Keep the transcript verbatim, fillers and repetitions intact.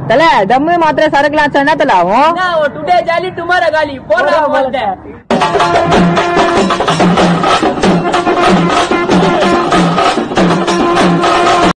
தல தம்மு மாத்திர சரக்குலாம் என்ன தல ஆகும்? டுடே ஜாலி டுமாரோ காலி போடா போட